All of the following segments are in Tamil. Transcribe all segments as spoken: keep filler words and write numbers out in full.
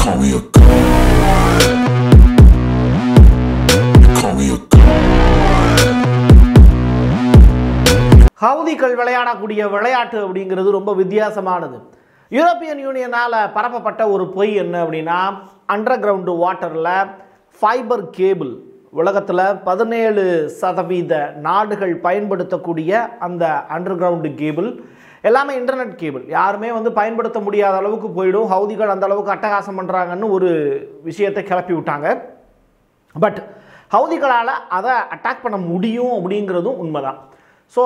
call me a god. You call me a god. ஹவுதிகள் விளையாடக்கூடிய விளையாட்டு அப்படிங்கிறது ரொம்ப வித்தியாசமானது. யூரோப்பியன் யூனியனால பரப்பப்பட்ட ஒரு பொய் என்ன அப்படின்னா, அண்டர் கிரவுண்ட் வாட்டர்ல ஃபைபர் கேபிள் உலகத்தில் பதினேழு சதவீத நாடுகள் பயன்படுத்தக்கூடிய அந்த அண்டர் கிரவுண்டு கேபிள் எல்லாமே இன்டர்நெட் கேபிள் யாருமே வந்து பயன்படுத்த முடியாத அளவுக்கு போயிடும். ஹவுதிகள் அந்த அளவுக்கு அட்டகாசம் பண்ணுறாங்கன்னு ஒரு விஷயத்தை கிளப்பி விட்டாங்க. பட் ஹவுதிகளால் அதை அட்டாக் பண்ண முடியும் அப்படிங்கிறதும் உண்மைதான். ஸோ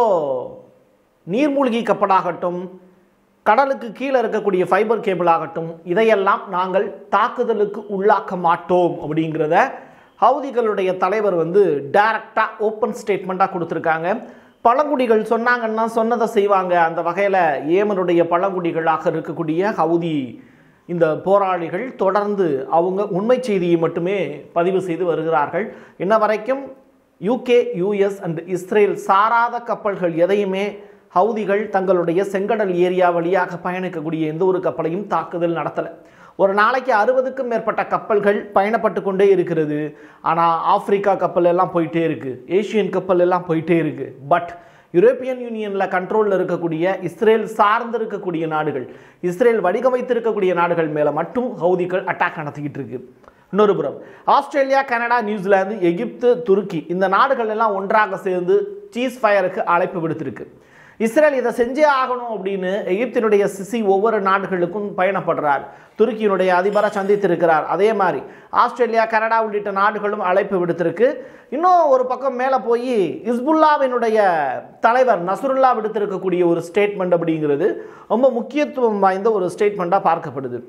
நீர்மூழ்கி கப்பலாகட்டும், கடலுக்கு கீழே இருக்கக்கூடிய ஃபைபர் கேபிள் ஆகட்டும், இதையெல்லாம் நாங்கள் தாக்குதலுக்கு உள்ளாக்க மாட்டோம் அப்படிங்கிறத ஹவுதிகளுடைய தலைவர் வந்து டைரக்டாக ஓப்பன் ஸ்டேட்மெண்ட்டாக கொடுத்துருக்காங்க. பழங்குடிகள் சொன்னாங்கன்னா சொன்னதை செய்வாங்க. அந்த வகையில் ஏமனுடைய பழங்குடிகளாக இருக்கக்கூடிய ஹவுதி இந்த போராளிகள் தொடர்ந்து அவங்க உண்மை செய்தியை மட்டுமே பதிவு செய்து வருகிறார்கள். இன்ன வரைக்கும் யூகே, யூஎஸ் அண்ட் இஸ்ரேல் சாராத கப்பல்கள் எதையுமே ஹவுதிகள் தங்களுடைய செங்கடல் ஏரியா வழியாக பயணிக்கக்கூடிய எந்த ஒரு கப்பலையும் தாக்குதல் நடத்தலை. ஒரு நாளைக்கு அறுபதுக்கும் மேற்பட்ட கப்பல்கள் பயணப்பட்டு கொண்டே இருக்கிறது. ஆனால் ஆப்பிரிக்கா கப்பல் எல்லாம் போயிட்டே இருக்குது, ஏஷியன் கப்பல் எல்லாம் போயிட்டே இருக்குது. பட் யூரோப்பியன் யூனியனில் கண்ட்ரோலில் இருக்கக்கூடிய இஸ்ரேல் சார்ந்து இருக்கக்கூடிய நாடுகள், இஸ்ரேல் வடிவமைத்திருக்கக்கூடிய நாடுகள் மேலே மட்டும் ஹவுதிகள் அட்டாக் நடத்திக்கிட்டு இருக்கு. இன்னொரு புறம் Australia, Canada, New Zealand, Egypt, Turkey இந்த நாடுகள் எல்லாம் ஒன்றாக சேர்ந்து சீஸ் ஃபயருக்கு அழைப்பு விடுத்திருக்கு. இஸ்ரேல் இதை செஞ்சே ஆகணும் அப்படின்னு எகிப்தினுடைய சிசி ஒவ்வொரு நாடுகளுக்கும் பயணப்படுறார். துருக்கியினுடைய அதிபரை சந்தித்திருக்கிறார். அதே மாதிரி ஆஸ்திரேலியா, கனடா உள்ளிட்ட நாடுகளும் அழைப்பு விடுத்திருக்கு. இன்னும் ஒரு பக்கம் மேலே போய் ஹிஸ்புல்லாவினுடைய தலைவர் நஸ்ருல்லா விடுத்திருக்கக்கூடிய ஒரு ஸ்டேட்மெண்ட் அப்படிங்கிறது ரொம்ப முக்கியத்துவம் வாய்ந்த ஒரு ஸ்டேட்மெண்ட்டாக பார்க்கப்படுது.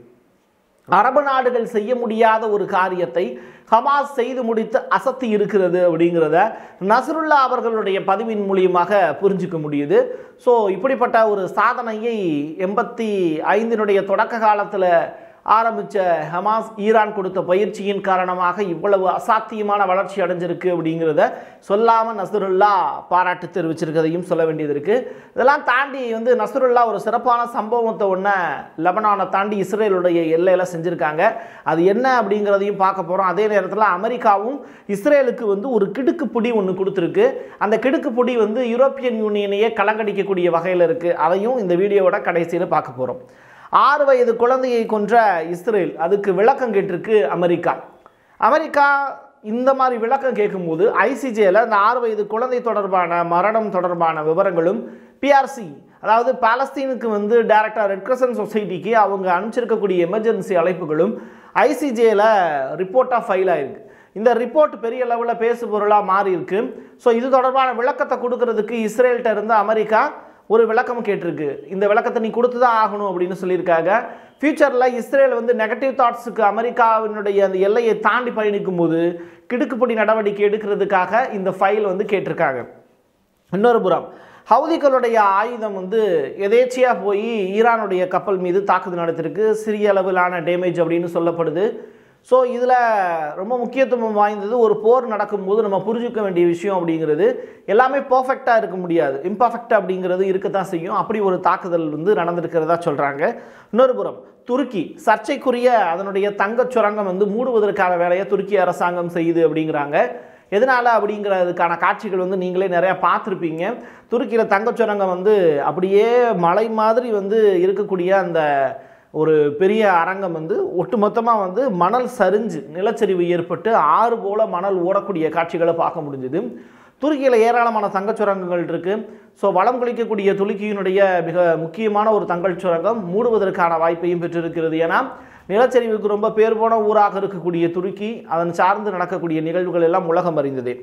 அரபு நாடுகள் செய்ய முடியாத ஒரு காரியத்தை ஹமாஸ் செய்து முடித்து அசத்தி இருக்கிறது அப்படிங்கிறத நஸ்ருல்லா அவர்களுடைய பதிவின் மூலியமாக புரிஞ்சிக்க முடியுது. ஸோ இப்படிப்பட்ட ஒரு சாதனையை எண்பத்தி ஐந்தினுடைய தொடக்க காலத்தில் ஆரம்பித்த ஹமாஸ் ஈரான் கொடுத்த பயிற்சியின் காரணமாக இவ்வளவு அசாத்தியமான வளர்ச்சி அடைஞ்சிருக்கு அப்படிங்கிறத சொல்லாமல் நஸ்ருல்லா பாராட்டு தெரிவிச்சிருக்கிறதையும் சொல்ல வேண்டியது இருக்குது. இதெல்லாம் தாண்டி வந்து நஸ்ருல்லா ஒரு சிறப்பான சம்பவத்தை ஒன்று லெபனானை தாண்டி இஸ்ரேலுடைய எல்லையில் செஞ்சுருக்காங்க. அது என்ன அப்படிங்கிறதையும் பார்க்க போகிறோம். அதே நேரத்தில் அமெரிக்காவும் இஸ்ரேலுக்கு வந்து ஒரு கிடுக்கு பொடி ஒன்று கொடுத்துருக்கு. அந்த கிடுக்கு பொடி வந்து யூரோப்பியன் யூனியனையே கலங்கடிக்கக்கூடிய வகையில் இருக்குது. அதையும் இந்த வீடியோவோட கடைசியில் பார்க்க போகிறோம். ஆறு வயது குழந்தையை கொன்ற இஸ்ரேல், அதுக்கு விளக்கம் கேட்டிருக்கு அமெரிக்கா. அமெரிக்கா இந்த மாதிரி விளக்கம் கேட்கும்போது ஐசிஜேல இந்த ஆறு வயது குழந்தை தொடர்பான மரணம் தொடர்பான விவரங்களும் பிஆர்சி, அதாவது பாலஸ்தீனுக்கு வந்து டைரக்டா ரெட் கிரசன்ட் சொசைட்டிக்கு அவங்க அனுப்பிச்சிருக்கக்கூடிய எமர்ஜென்சி அழைப்புகளும் ஐசிஜேல ரிப்போர்ட்டாக ஃபைல் ஆயிருக்கு. இந்த ரிப்போர்ட் பெரிய லெவலில் பேசு பொருளாக மாறி இருக்கு. ஸோ இது தொடர்பான விளக்கத்தை கொடுக்கறதுக்கு இஸ்ரேல்கிட்ட இருந்து அமெரிக்கா ஒரு விளக்கம் கேட்டிருக்கு. இந்த விளக்கத்தை நீ கொடுத்து தான் ஆகணும் அப்படின்னு சொல்லியிருக்காங்க. ஃபியூச்சரில் இஸ்ரேல் வந்து நெகட்டிவ் தாட்ஸுக்கு அமெரிக்காவினுடைய அந்த எல்லையை தாண்டி பயணிக்கும் போது கிடுக்குப்படி நடவடிக்கை எடுக்கிறதுக்காக இந்த ஃபைல் வந்து கேட்டிருக்காங்க. இன்னொரு புறம் ஹவுதிகளுடைய ஆயுதம் வந்து எதேச்சியாக போய் ஈரானுடைய கப்பல் மீது தாக்குதல் நடத்திருக்கு. சிறிய அளவிலான டேமேஜ் அப்படின்னு சொல்லப்படுது. ஸோ இதில் ரொம்ப முக்கியத்துவம் வாய்ந்தது, ஒரு போர் நடக்கும்போது நம்ம புரிஞ்சுக்க வேண்டிய விஷயம் அப்படிங்கிறது எல்லாமே பர்ஃபெக்டாக இருக்க முடியாது, இம்பர்ஃபெக்டாக அப்படிங்கிறது இருக்கத்தான் செய்யும். அப்படி ஒரு தாக்குதல் வந்து நடந்திருக்கிறதா சொல்கிறாங்க. இன்னொரு புறம் துருக்கி சர்ச்சைக்குரிய அதனுடைய தங்கச் சுரங்கம் வந்து மூடுவதற்கான வேலையை துருக்கி அரசாங்கம் செய்யுது அப்படிங்கிறாங்க. எதனால் அப்படிங்கிறதுக்கான காட்சிகள் வந்து நீங்களே நிறையா பார்த்துருப்பீங்க. துருக்கியில் தங்கச் சுரங்கம் வந்து அப்படியே மலை மாதிரி வந்து இருக்கக்கூடிய அந்த ஒரு பெரிய அரங்கம் வந்து ஒட்டுமொத்தமாக வந்து மணல் சரிஞ்சு நிலச்சரிவு ஏற்பட்டு ஆறு போல மணல் ஓடக்கூடிய காட்சிகளை பார்க்க முடிஞ்சுது. துருக்கியில் ஏராளமான தங்கச் சுரங்கங்கள் இருக்குது. ஸோ வளம் குளிக்கக்கூடிய துருக்கியினுடைய மிக முக்கியமான ஒரு தங்கச் சுரங்கம் மூடுவதற்கான வாய்ப்பையும் பெற்றிருக்கிறது. ஏன்னா நிலச்சரிவுக்கு ரொம்ப பேர் போன ஊராக இருக்கக்கூடிய துருக்கி, அதன் சார்ந்து நடக்கக்கூடிய நிகழ்வுகள் எல்லாம் உலகம் அறிந்ததே.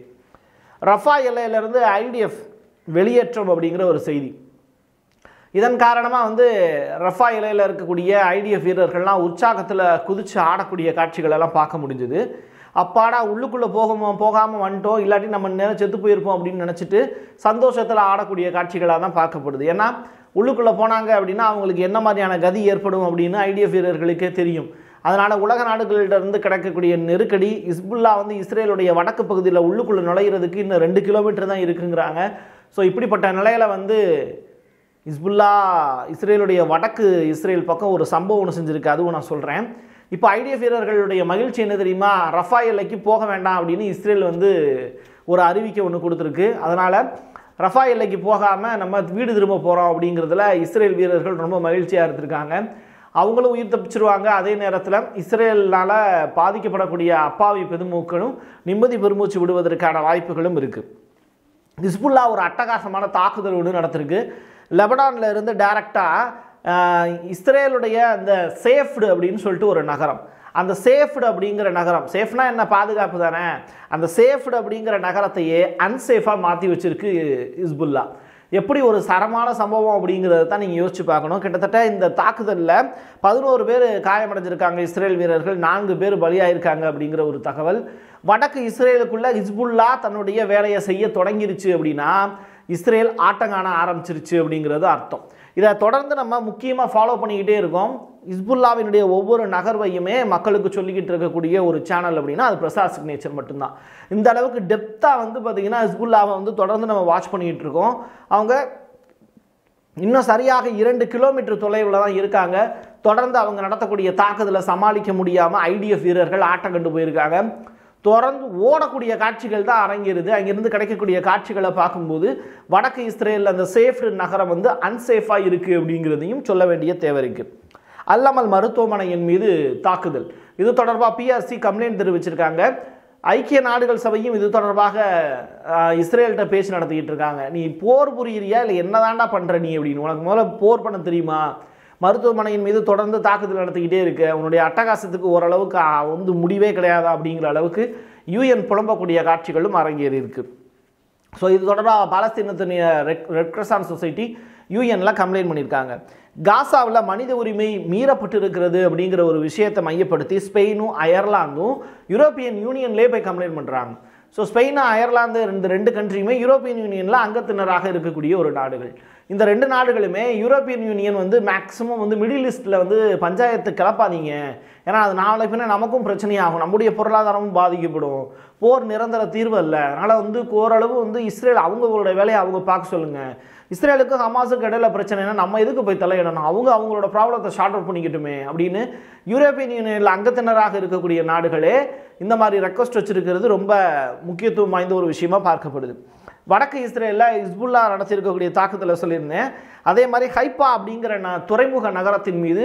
ரஃபா எல்லையிலிருந்து ஐடிஎஃப் வெளியேற்றம் அப்படிங்கிற ஒரு செய்தி. இதன் காரணமாக வந்து ரஃபா எல்லையில் இருக்கக்கூடிய ஐடிஎஃப் வீரர்கள்லாம் உற்சாகத்தில் குதித்து ஆடக்கூடிய காட்சிகளெல்லாம் பார்க்க முடிஞ்சுது. அப்பாடா உள்ளுக்குள்ளே போக போகாமல் வந்துட்டோம், இல்லாட்டி நம்ம நேரம் செத்து போயிருப்போம் அப்படின்னு நினச்சிட்டு சந்தோஷத்தில் ஆடக்கூடிய காட்சிகளாக தான் பார்க்கப்படுது. ஏன்னா உள்ளுக்குள்ளே போனாங்க அப்படின்னா அவங்களுக்கு என்ன மாதிரியான கதி ஏற்படும் அப்படின்னு ஐடிஎஃப் வீரர்களுக்கே தெரியும். அதனால் உலக நாடுகளிலிருந்து கிடைக்கக்கூடிய நெருக்கடி, ஹிஸ்புல்லா வந்து இஸ்ரேலுடைய வடக்கு பகுதியில் உள்ளுக்குள்ளே நுழையிறதுக்கு இன்னும் ரெண்டு கிலோமீட்டர் தான் இருக்குங்கிறாங்க. ஸோ இப்படிப்பட்ட நிலையில் வந்து ஹிஸ்புல்லா இஸ்ரேலுடைய வடக்கு இஸ்ரேல் பக்கம் ஒரு சம்பவம் ஒன்று செஞ்சுருக்கு. அதுவும் நான் சொல்கிறேன். இப்போ ஐடிஎஃப் வீரர்களுடைய மகிழ்ச்சி என்ன தெரியுமா, ரஃபா எல்லைக்கு போக வேண்டாம் அப்படின்னு இஸ்ரேல் வந்து ஒரு அறிவிக்கை ஒன்று கொடுத்துருக்கு. அதனால் ரஃபா எல்லைக்கு போகாமல் நம்ம வீடு திரும்ப போகிறோம் அப்படிங்கிறதுல இஸ்ரேல் வீரர்கள் ரொம்ப மகிழ்ச்சியாக இருந்திருக்காங்க. அவங்களும் உயிர் தப்பிச்சிருவாங்க. அதே நேரத்தில் இஸ்ரேலால் பாதிக்கப்படக்கூடிய அப்பாவி பெருமூக்களும் நிம்மதி பெருமூச்சு விடுவதற்கான வாய்ப்புகளும் இருக்குது. ஹிஸ்புல்லா ஒரு அட்டகாசமான தாக்குதல் ஒன்று நடத்திருக்கு. லெபனானில் இருந்து டைரெக்டாக இஸ்ரேலுடைய அந்த சேஃப்டு அப்படின்னு சொல்லிட்டு ஒரு நகரம், அந்த சேஃப்டு அப்படிங்கிற நகரம், சேஃப்னா என்ன, பாதுகாப்பு தானே, அந்த சேஃப்டு அப்படிங்கிற நகரத்தையே அன்சேஃபாக மாற்றி வச்சிருக்கு ஹிஸ்புல்லா. எப்படி ஒரு சரமான சம்பவம் அப்படிங்கிறத தான் நீங்கள் யோசிச்சு பார்க்கணும். கிட்டத்தட்ட இந்த தாக்குதலில் பதினோரு பேர் காயமடைஞ்சிருக்காங்க இஸ்ரேல் வீரர்கள், நான்கு பேர் பலியாயிருக்காங்க அப்படிங்கிற ஒரு தகவல். வடக்கு இஸ்ரேலுக்குள்ள ஹிஸ்புல்லா தன்னுடைய வேலையை செய்ய தொடங்கிருச்சு அப்படின்னா இஸ்ரேல் ஆட்டங்காண ஆரம்பிச்சிருச்சு அப்படிங்கிறது அர்த்தம். இதை தொடர்ந்து நம்ம முக்கியமாக ஃபாலோ பண்ணிக்கிட்டே இருக்கோம். ஹிஸ்புல்லாவினுடைய ஒவ்வொரு நகர்வையுமே மக்களுக்கு சொல்லிக்கிட்டு இருக்கக்கூடிய ஒரு சேனல் அப்படின்னா அது பிரசாத் சிக்னேச்சர் மட்டும்தான். இந்த அளவுக்கு டெப்த்தாக வந்து பார்த்திங்கன்னா ஹிஸ்புல்லாவை வந்து தொடர்ந்து நம்ம வாட்ச் பண்ணிக்கிட்டு இருக்கோம். அவங்க இன்னும் சரியாக இரண்டு கிலோமீட்டர் தொலைவில் தான் இருக்காங்க. தொடர்ந்து அவங்க நடத்தக்கூடிய தாக்குதலை சமாளிக்க முடியாமல் ஐடிஎஃப் வீரர்கள் ஆட்டம் கண்டு போயிருக்காங்க. தொடர்ந்து ஓடக்கூடிய காட்சிகள் தான் அரங்கேறுது. அங்கிருந்து கிடைக்கக்கூடிய காட்சிகளை பார்க்கும்போது வடக்கு இஸ்ரேலில் அந்த சேஃப்டு நகரம் வந்து அன்சேஃபாக இருக்குது அப்படிங்கிறதையும் சொல்ல வேண்டிய தேவை இருக்குது. அல்லமல் மருத்துவமனையின் மீது தாக்குதல், இது தொடர்பாக பிஆர்சி கம்ப்ளைண்ட் தெரிவிச்சிருக்காங்க. ஐக்கிய நாடுகள் சபையும் இது தொடர்பாக இஸ்ரேல்கிட்ட பேச்சு நடத்திக்கிட்டு இருக்காங்க. நீ போர் புரியிறியா இல்லை என்னதாண்டா பண்ணுற நீ அப்படின்னு, உனக்கு முதல்ல போர் பண்ண தெரியுமா, மருத்துவமனையின் மீது தொடர்ந்து தாக்குதல் நடத்திக்கிட்டே இருக்கு, உன்னுடைய அட்டகாசத்துக்கு ஓரளவுக்கு வந்து முடிவே கிடையாதா அப்படிங்கிற அளவுக்கு யூஎன் புலம்பக்கூடிய காட்சிகளும் அரங்கேறி இருக்கு. ஸோ இது தொடர்பாக பாலஸ்தீனத்தினுடைய ரெட் ரெட் கிரசான் சொசைட்டி யூஎனில் கம்ப்ளைண்ட் பண்ணியிருக்காங்க. காசாவில் மனித உரிமை மீறப்பட்டு இருக்கிறது அப்படிங்கிற ஒரு விஷயத்தை மையப்படுத்தி ஸ்பெயினும் அயர்லாந்தும் யூரோப்பியன் யூனியன்லேயே போய் கம்ப்ளைண்ட் பண்ணுறாங்க. ஸோ ஸ்பெயின் அயர்லாந்து ரெண்டு ரெண்டு கண்ட்ரியுமே யூரோப்பியன் யூனியனில் அங்கத்தினராக இருக்கக்கூடிய ஒரு நாடுகள். இந்த ரெண்டு நாடுகளுமே யூரோப்பியன் யூனியன் வந்து மேக்ஸிமம் வந்து மிடில் ஈஸ்ட்டில் வந்து பஞ்சாயத்து கிளப்பாதீங்க, ஏன்னா அது நாளை பின்ன நமக்கும் பிரச்சனையாகும், நம்முடைய பொருளாதாரமும் பாதிக்கப்படும், போர் நிரந்தர தீர்வு அல்ல, அதனால் வந்து ஓரளவு வந்து இஸ்ரேல் அவங்களோட வேலையை அவங்க பார்க்க சொல்லுங்கள், இஸ்ரேலுக்கும் ஹமாஸுக்கு இடையில பிரச்சனைனா நம்ம எதுக்கு போய் தலையிடணும், அவங்க அவங்களோட ப்ராப்ளத்தை ஷார்ட் அவுட் பண்ணிக்கிட்டுமே அப்படின்னு யூரோப்பியன் யூனியனில் அங்கத்தினராக இருக்கக்கூடிய நாடுகளே இந்த மாதிரி ரெக்வஸ்ட் வச்சிருக்கிறது ரொம்ப முக்கியத்துவம் வாய்ந்த ஒரு விஷயமா பார்க்கப்படுது. வடக்கு இஸ்ரேலில் ஹிஸ்புல்லா நடத்தியிருக்கக்கூடிய தாக்குதலை சொல்லியிருந்தேன். அதே மாதிரி ஹைப்பா அப்படிங்கிற ந துறைமுக நகரத்தின் மீது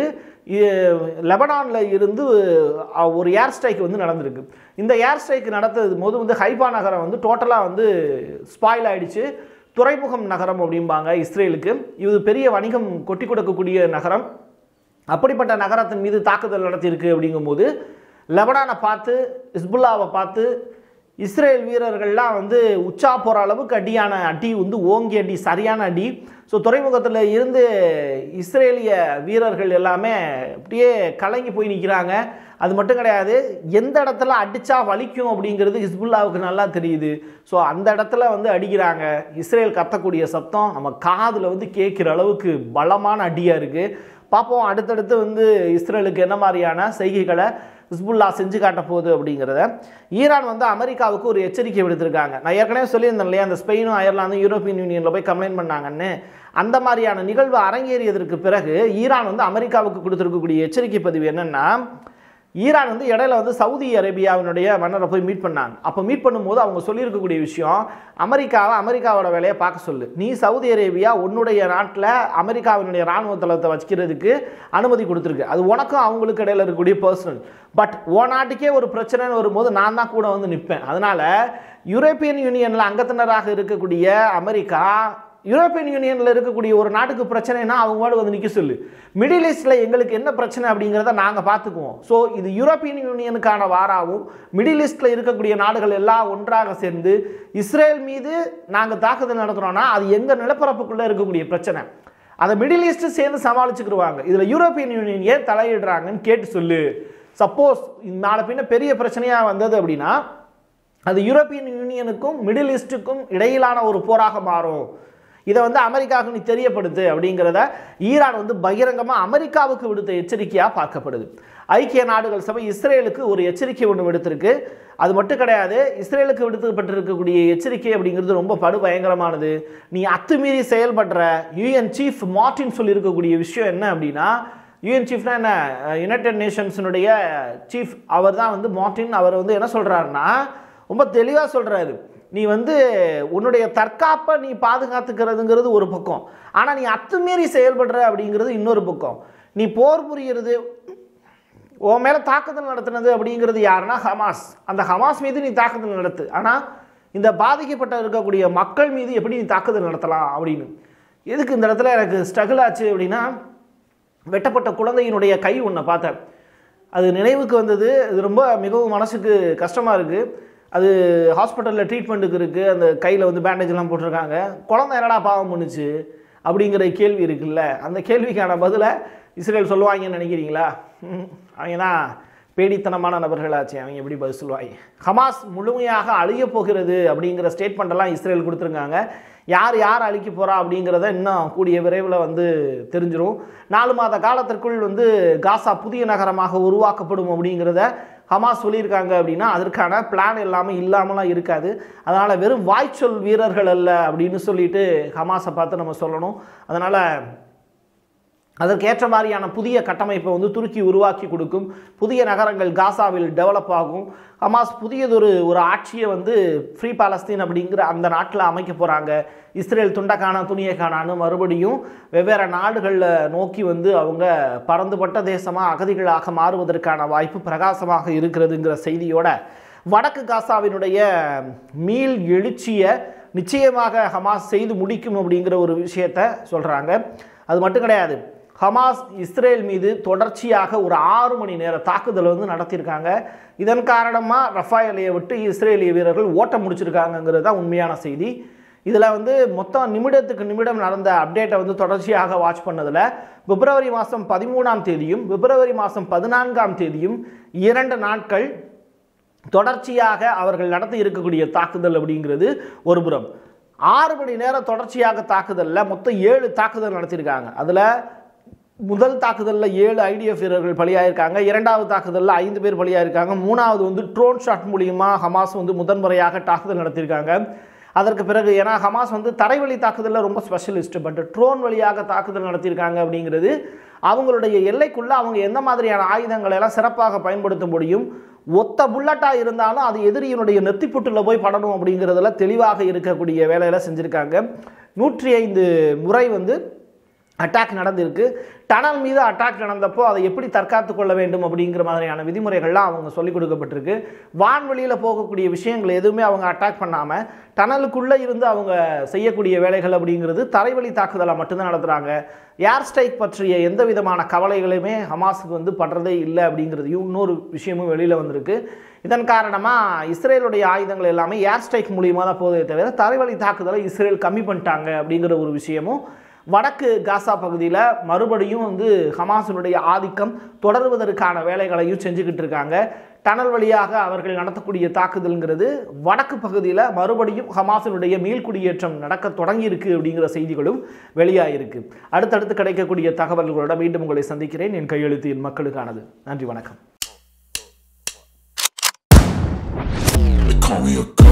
லெபனானில் இருந்து ஒரு ஏர் ஸ்ட்ரைக் வந்து நடந்திருக்கு. இந்த ஏர் ஸ்ட்ரைக் நடத்தது போது வந்து ஹைப்பா நகரம் வந்து டோட்டலாக வந்து ஸ்பாயில் ஆகிடுச்சு. துறைமுகம் நகரம் அப்படிம்பாங்க இஸ்ரேலுக்கு, இது பெரிய வணிகம் கொட்டி கொடுக்கக்கூடிய நகரம். அப்படிப்பட்ட நகரத்தின் மீது தாக்குதல் நடத்தியிருக்கு. அப்படிங்கும்போது லெபனானை பார்த்து ஹிஸ்புல்லாவை பார்த்து இஸ்ரேல் வீரர்கள்லாம் வந்து உச்சா போகிற அளவுக்கு அடியான அடி வந்து ஓங்கி அடி, சரியான அடி. ஸோ துறைமுகத்தில் இருந்து இஸ்ரேலிய வீரர்கள் எல்லாமே அப்படியே கலங்கி போய் நிற்கிறாங்க. அது மட்டும் கிடையாது, எந்த இடத்துல அடித்தா வலிக்கும் அப்படிங்கிறது ஹிஸ்புல்லாவுக்கு நல்லா தெரியுது. ஸோ அந்த இடத்துல வந்து அடிக்கிறாங்க. இஸ்ரேல் கத்தக்கூடிய சத்தம் நம்ம காதில் வந்து கேட்குற அளவுக்கு பலமான அடியாக இருக்குது. பார்ப்போம் அடுத்தடுத்து வந்து இஸ்ரேலுக்கு என்ன மாதிரியான செய்கைகளை ஹிஸ்புல்லா செஞ்சு காட்ட போகுது அப்படிங்கிறத. ஈரான் வந்து அமெரிக்காவுக்கு ஒரு எச்சரிக்கை விடுத்திருக்காங்க. நான் ஏற்கனவே சொல்லியிருந்தேன் இல்லையா, அந்த ஸ்பெயினும் அயர்லாந்தும் யூரோப்பியன் யூனியனில் போய் கம்ப்ளைண்ட் பண்ணாங்கன்னு. அந்த மாதிரியான நிகழ்வு அரங்கேறியதற்கு பிறகு ஈரான் வந்து அமெரிக்காவுக்கு கொடுத்துருக்கக்கூடிய எச்சரிக்கை பதிவு என்னென்னா, ஈரான் வந்து இடையில வந்து சவுதி அரேபியாவினுடைய மன்னரை போய் மீட் பண்ணாங்க. அப்போ மீட் பண்ணும்போது அவங்க சொல்லியிருக்கக்கூடிய விஷயம், அமெரிக்காவை அமெரிக்காவோட வேலையை பார்க்க சொல்லு, நீ சவுதி அரேபியா உன்னுடைய நாட்டில் அமெரிக்காவினுடைய இராணுவ தளத்தை வச்சுக்கிறதுக்கு அனுமதி கொடுத்துருக்கு, அது உனக்கும் அவங்களுக்கு இடையில இருக்கக்கூடிய பர்சனல். பட் ஓ நாட்டுக்கே ஒரு பிரச்சனைன்னு வரும்போது நான் தான் கூட வந்து நிற்பேன். அதனால் யூரோப்பியன் யூனியனில் அங்கத்தினராக இருக்கக்கூடிய அமெரிக்கா யூரோப்பியன் யூனியனில் இருக்கக்கூடிய ஒரு நாட்டுக்கு பிரச்சனைனா அவங்களோட வந்து நிற்க சொல்லு, மிடில் ஈஸ்டில் எங்களுக்கு என்ன பிரச்சனை அப்படிங்கிறத நாங்கள் பார்த்துக்குவோம். ஸோ இது யூரோப்பியன் யூனியனுக்கான வாராவும் மிடில் ஈஸ்டில் இருக்கக்கூடிய நாடுகள் எல்லாம் ஒன்றாக சேர்ந்து இஸ்ரேல் மீது நாங்கள் தாக்குதல் நடத்துகிறோன்னா அது எங்கள் நிலப்பரப்புக்குள்ளே இருக்கக்கூடிய பிரச்சனை, அதை மிடில் ஈஸ்ட்டு சேர்ந்து சமாளிச்சுக்கிடுவாங்க. இதில் யூரோப்பியன் யூனியன் ஏன் தலையிடுறாங்கன்னு கேட்டு சொல்லு. சப்போஸ் நாளை பின்ன பெரிய பிரச்சனையாக வந்தது அப்படின்னா அது யூரோப்பியன் யூனியனுக்கும் மிடில் ஈஸ்ட்டுக்கும் இடையிலான ஒரு போராக மாறும். இதை வந்து அமெரிக்காவுக்கு நீ தெரியப்படுத்து அப்படிங்கிறத ஈரான் வந்து பகிரங்கமாக அமெரிக்காவுக்கு விடுத்த எச்சரிக்கையாக பார்க்கப்படுது. ஐக்கிய நாடுகள் சபை இஸ்ரேலுக்கு ஒரு எச்சரிக்கை ஒன்று விடுத்திருக்கு. அது மட்டும் கிடையாது, இஸ்ரேலுக்கு விடுக்கப்பட்டிருக்கக்கூடிய எச்சரிக்கை அப்படிங்கிறது ரொம்ப படு பயங்கரமானது. நீ அத்துமீறி செயல்படுற யூஎன் சீஃப் மார்டின் சொல்லியிருக்கக்கூடிய விஷயம் என்ன அப்படின்னா, யூஎன் சீஃப்னா என்ன, யுனைடெட் நேஷன்ஸினுடைய சீஃப் அவர் தான் வந்து மார்டின். அவர் வந்து என்ன சொல்கிறாருன்னா ரொம்ப தெளிவாக சொல்கிறாரு, நீ வந்து உன்னுடைய தற்காப்பை நீ பாதுகாத்துக்கிறதுங்கிறது ஒரு பக்கம், ஆனால் நீ அத்துமீறி செயல்படுற அப்படிங்கிறது இன்னொரு பக்கம். நீ போர் புரிகிறது, உன் மேலே தாக்குதல் நடத்துனது அப்படிங்கிறது யாருன்னா ஹமாஸ். அந்த ஹமாஸ் மீது நீ தாக்குதல் நடத்து, ஆனால் இந்த பாதிக்கப்பட்ட இருக்கக்கூடிய மக்கள் மீது எப்படி நீ தாக்குதல் நடத்தலாம் அப்படின்னு. எதுக்கு இந்த இடத்துல எனக்கு ஸ்ட்ரகிள் ஆச்சு அப்படின்னா, வெட்டப்பட்ட குழந்தையினுடைய கை ஒன்றை பார்த்தேன், அது நினைவுக்கு வந்தது. இது ரொம்ப மிகவும் மனசுக்கு கஷ்டமாக இருக்குது. அது ஹாஸ்பிட்டலில் ட்ரீட்மெண்ட்டுக்கு இருக்குது, அந்த கையில் வந்து பேண்டேஜ்லாம் போட்டிருக்காங்க. குழந்தை என்னடா பாவம் பண்ணுச்சு அப்படிங்கிற கேள்வி இருக்குல்ல, அந்த கேள்விக்கான பதிலை இஸ்ரேல் சொல்லுவாங்கன்னு நினைக்கிறீங்களா? அவங்கன்னா பேடித்தனமான நபர்களாச்சு, அவங்க எப்படி பதில் சொல்லுவாங்க? ஹமாஸ் முழுமையாக அழிய போகிறது அப்படிங்கிற ஸ்டேட்மெண்ட்டெல்லாம் இஸ்ரேல் கொடுத்துருக்காங்க. யார் யார் அழிக்க போகிறா அப்படிங்கிறத இன்னும் கூடிய விரைவில் வந்து தெரிஞ்சிடும். நாலு மாத காலத்திற்குள் வந்து காசா புதிய நகரமாக உருவாக்கப்படும் அப்படிங்கிறத ஹமாஸ் சொல்லியிருக்காங்க. அப்படின்னா அதற்கான பிளான் எல்லாமே இல்லாமலாம் இருக்காது. அதனால் வெறும் வாய்ச்சொல் வீரர்கள் அல்ல அப்படின்னு சொல்லிட்டு ஹமாஸை பார்த்து நம்ம சொல்லணும். அதனால் அதற்கேற்ற மாதிரியான புதிய கட்டமைப்பை வந்து துருக்கி உருவாக்கி கொடுக்கும். புதிய நகரங்கள் காசாவில் டெவலப் ஆகும். ஹமாஸ் புதியதொரு ஒரு ஆட்சியை வந்து ஃப்ரீ பாலஸ்தீன் அப்படிங்கிற அந்த நாட்டில் அமைக்க போகிறாங்க. இஸ்ரேல் துண்டக்கான துணியை காணான்னு மறுபடியும் வெவ்வேறு நாடுகளில் நோக்கி வந்து அவங்க பறந்துபட்ட தேசமாக அகதிகளாக மாறுவதற்கான வாய்ப்பு பிரகாசமாக இருக்கிறதுங்கிற செய்தியோட வடக்கு காசாவினுடைய மீள் எழுச்சியை நிச்சயமாக ஹமாஸ் செய்து முடிக்கும் அப்படிங்கிற ஒரு விஷயத்தை சொல்கிறாங்க. அது மட்டும் கிடையாது, ஹமாஸ் இஸ்ரேல் மீது தொடர்ச்சியாக ஒரு ஆறு மணி நேர தாக்குதல் வந்து நடத்தியிருக்காங்க. இதன் காரணமாக ரஃபா எல்லையை விட்டு இஸ்ரேலிய வீரர்கள் ஓட்ட முடிச்சிருக்காங்கிறது தான் உண்மையான செய்தி. இதில் வந்து மொத்தம் நிமிடத்துக்கு நிமிடம் நடந்த அப்டேட்டை வந்து தொடர்ச்சியாக வாட்ச் பண்ணதில் பிப்ரவரி மாதம் பதிமூணாம் தேதியும் பிப்ரவரி மாதம் பதினான்காம் தேதியும் இரண்டு நாட்கள் தொடர்ச்சியாக அவர்கள் நடத்தி இருக்கக்கூடிய தாக்குதல் அப்படிங்கிறது ஒரு புறம். ஆறு மணி நேரம் தொடர்ச்சியாக தாக்குதலில் மொத்தம் ஏழு தாக்குதல் நடத்தியிருக்காங்க. அதில் முதல் தாக்குதலில் ஏழு ஐடிஎஃப் வீரர்கள் பலியாயிருக்காங்க. இரண்டாவது தாக்குதலில் ஐந்து பேர் பலியாயிருக்காங்க. மூணாவது வந்து ட்ரோன் ஷாட் மூலியமாக ஹமாஸ் வந்து முதன்முறையாக தாக்குதல் நடத்தியிருக்காங்க. அதற்கு பிறகு ஏன்னா ஹமாஸ் வந்து தரைவழி தாக்குதலில் ரொம்ப ஸ்பெஷலிஸ்ட், பட் ட்ரோன் வழியாக தாக்குதல் நடத்தியிருக்காங்க அப்படிங்கிறது அவங்களுடைய எல்லைக்குள்ளே அவங்க எந்த மாதிரியான ஆயுதங்களை எல்லாம் சிறப்பாக பயன்படுத்த முடியும், ஒத்த புல்லட்டாக இருந்தாலும் அது எதிரியினுடைய நெத்திப்புட்டில் போய் படணும் அப்படிங்கிறதுல தெளிவாக இருக்கக்கூடிய வேலையில் செஞ்சுருக்காங்க. நூற்றி ஐந்து முறை வந்து அட்டாக் நடந்திருக்கு. டனல் மீது அட்டாக் நடந்தப்போ அதை எப்படி தற்காத்து கொள்ள வேண்டும் அப்படிங்கிற மாதிரியான விதிமுறைகள்லாம் அவங்க சொல்லிக் கொடுக்கப்பட்டிருக்கு. வான்வெளியில் போகக்கூடிய விஷயங்கள் எதுவுமே அவங்க அட்டாக் பண்ணாமல் டனலுக்குள்ளே இருந்து அவங்க செய்யக்கூடிய வேலைகள் அப்படிங்கிறது தரைவழி தாக்குதலை மட்டும்தான் நடத்துகிறாங்க. ஏர் ஸ்ட்ரைக் பற்றிய எந்த விதமான கவலைகளுமே ஹமாஸுக்கு வந்து படுறதே இல்லை அப்படிங்கிறதையும் இன்னொரு விஷயமும் வெளியில் வந்திருக்கு. இதன் காரணமாக இஸ்ரேலுடைய ஆயுதங்கள் எல்லாமே ஏர் ஸ்ட்ரைக் மூலியமாக தான் போதே தவிர தரைவழி தாக்குதலை இஸ்ரேல் கம்மி பண்ணிட்டாங்க அப்படிங்கிற ஒரு விஷயமும் வடக்கு காசா பகுதியில் மறுபடியும் வந்து ஹமாஸினுடைய ஆதிக்கம் தொடர்வதற்கான வேலைகளையும் செஞ்சுக்கிட்டு இருக்காங்க. டனல் வழியாக அவர்கள் நடத்தக்கூடிய தாக்குதல்ங்கிறது வடக்கு பகுதியில் மறுபடியும் ஹமாஸினுடைய மீள்குடியேற்றம் நடக்க தொடங்கியிருக்கு அப்படிங்கிற செய்திகளும் வெளியாகிருக்கு. அடுத்தடுத்து கிடைக்கக்கூடிய தகவல்களோட மீண்டும் உங்களை சந்திக்கிறேன். என் கையெழுத்து என் மக்களுக்கானது. நன்றி, வணக்கம்.